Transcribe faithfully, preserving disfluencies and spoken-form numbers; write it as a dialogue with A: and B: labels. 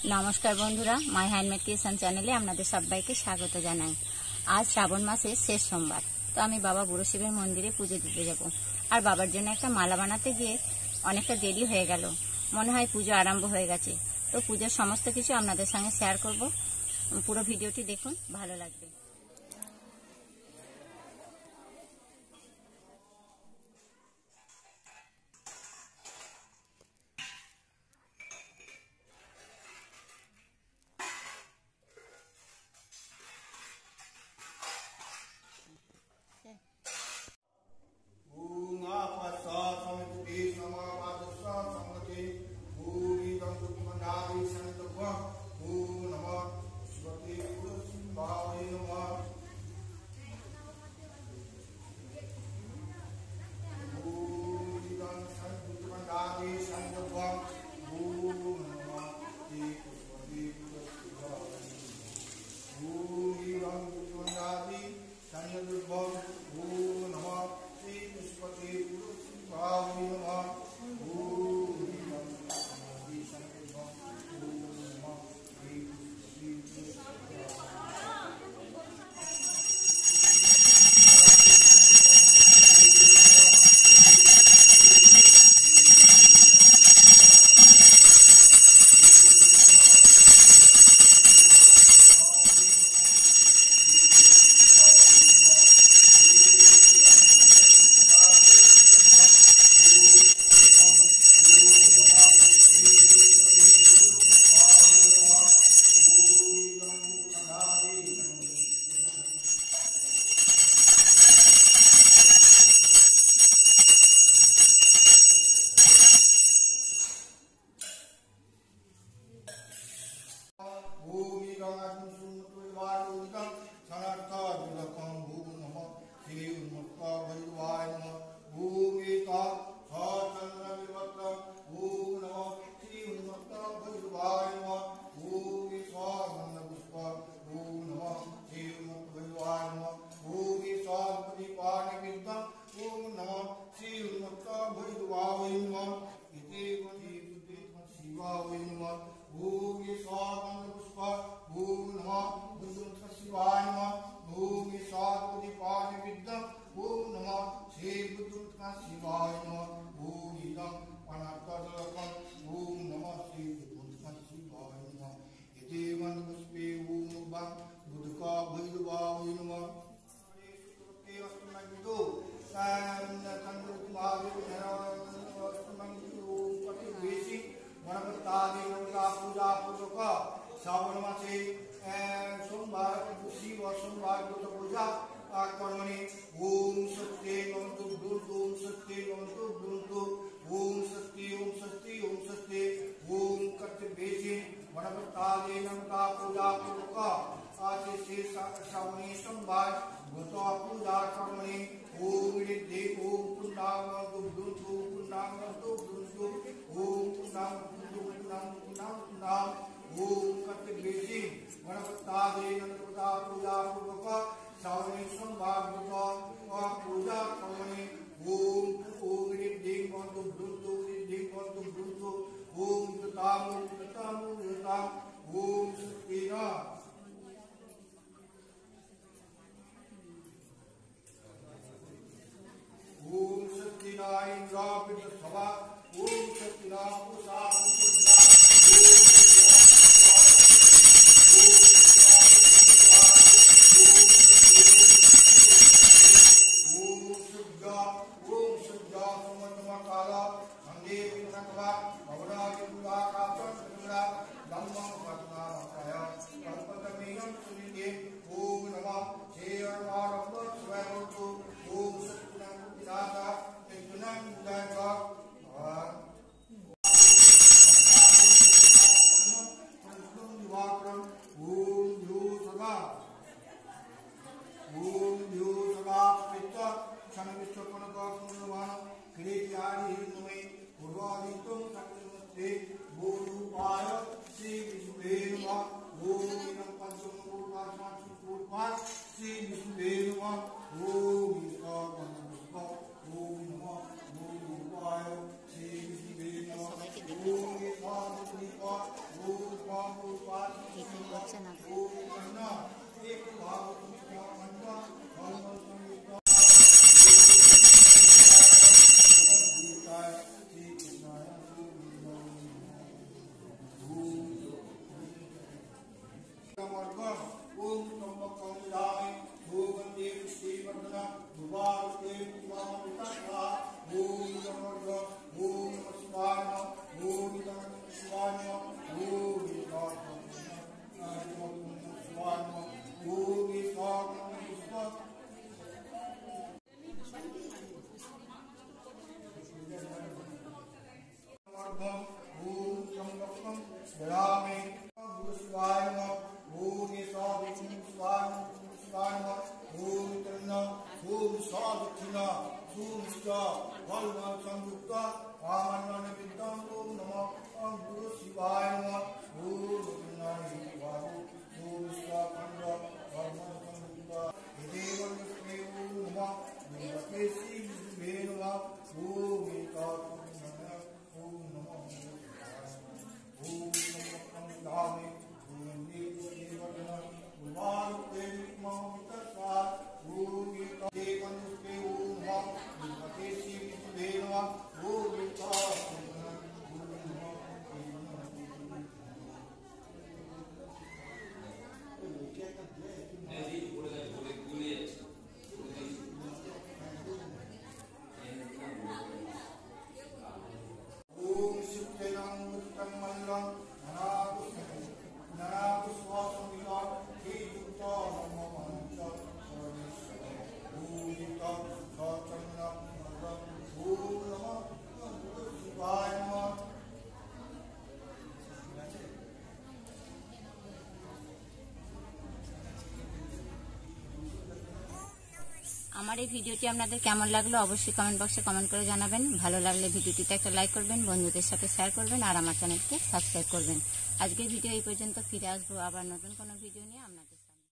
A: नमस्कार बंधुरा माई handmade creation चैनेले आपनादेर सबाइके स्वागत जानाई। आज श्रावण मासेर शेष सोमवार, तो आमी बाबा बुड़ो शिवेर मंदिरे पुजो दिते जाबो और बाबार जन्य एकटा माला बानाते गिये अनेकटा देरी हये गेल। मने हय पुजो आरम्भ हये गेছে। तो पुजोर समस्त किछु आपनादेर संगे शेयर करब। पुरो भिडियोटी देखुन, भालो लागबे।
B: श्रावण मासे सोमवार शिव सोमवार पूजा कर्मणि ओम सत्ये नमो ओम सत्ये नमो ओम सत्ये ओम सत्ये ओम सत्ये ओम कर्तव्येषु वनपताले नमता पूजा पूजा आज से श्रावणी सोमवार गता पूजा कर्मणि ओम रिद्धि ओम पुण्डांग दुर्दुर्दु पुण्डांग दुर्दुर्दु ओम पुण्डांग पुण्डांग पुण्डांग ओम कर्तव्येषु वनपताले नमता पूजा पूजा श्रावणी सोमवार गता पूजा कर्मणि ओम ओम रिद्धि दुर्दुर्दु रिद्धि दुर्दुर्दु ओम तताम तताम तताम ओम सत्तेना ओम सत्तेना इंद्रा विद्यसभा ओम सत्तेना पुषा पुषा ओम Om
A: কি করছে না আমার এই ভিডিওটি আপনাদের কেমন লাগলো অবশ্যই কমেন্ট বক্সে কমেন্ট করে জানাবেন। ভালো লাগলে ভিডিওটিতে একটা লাইক করবেন, বন্ধুদের সাথে শেয়ার করবেন আর আমার চ্যানেলকে সাবস্ক্রাইব করবেন। আজকের ভিডিও এই পর্যন্ত, ফিরে আসবো আবার নতুন কোনো ভিডিও নিয়ে আপনাদের।